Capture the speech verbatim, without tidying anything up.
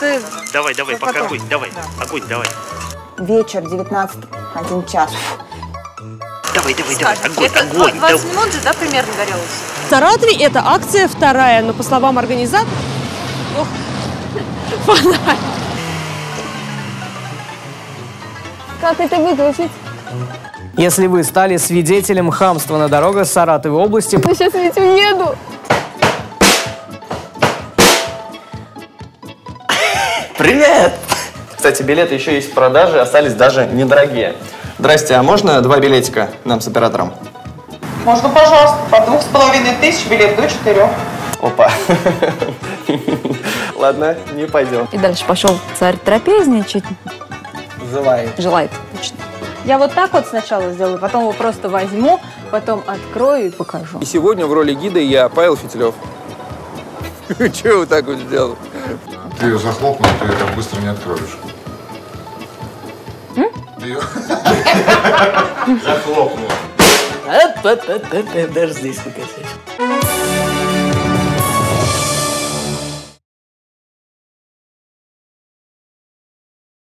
ты... Давай, давай, ты пока потом. огонь, давай, Да. огонь, давай. Вечер, девятнадцать, один час. Давай, давай, давай, огонь, Это огонь. двадцать давай. минут же, да, примерно горелось? В Саратове это акция вторая, но по словам организаторов... Ох, фонарь. Как это выключить? Если вы стали свидетелем хамства на дорогах Саратовой области, Я сейчас ведь уеду. Привет! Кстати, билеты еще есть в продаже, остались даже недорогие. Здрасте, а можно два билетика нам с оператором? Можно, пожалуйста, по двух с половиной тысяч билет до четырех. Опа. Ладно, не пойдем. И дальше пошел царь трапезничать. Желаю. Желает. Точно. Я вот так вот сначала сделаю, потом его просто возьму, потом открою и покажу. И сегодня в роли гида я Павел Фитилев. Чего вы так вот сделали? Ты ее захлопнул, ты ее так быстро не откроешь. Ты ее... Захлопнул. Даже здесь покосишь.